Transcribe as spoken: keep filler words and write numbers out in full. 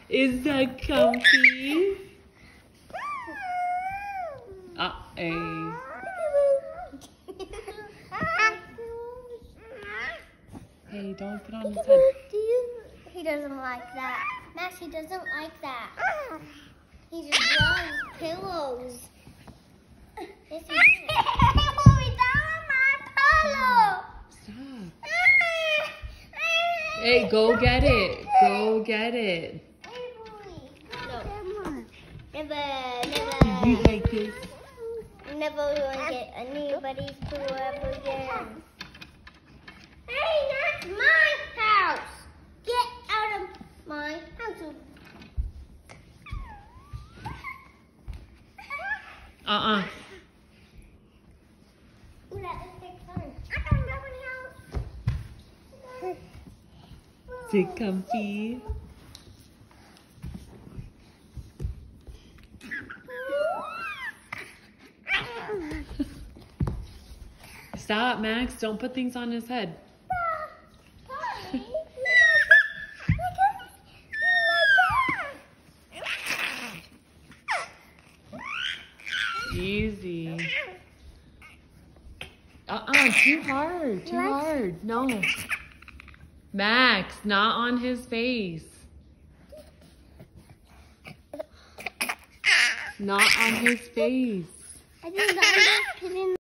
Is that comfy? Uh, hey. Hey, don't put on his head. Do you? He doesn't like that. Max, he doesn't like that. He just loves pillows. Yes, he Stop. Hey, go get it. Go get it. No. Never, never. Do you like this? I'm never going to get anybody's pillow ever again. Hey, that's my house. Get out of my house. Uh-uh. Ooh, that looks like fun. I don't know any house. Is it comfy? Stop, Max. Don't put things on his head. Easy. Uh-uh, too hard, too hard. No. Max, not on his face. Not on his face. I think I'm just kidding.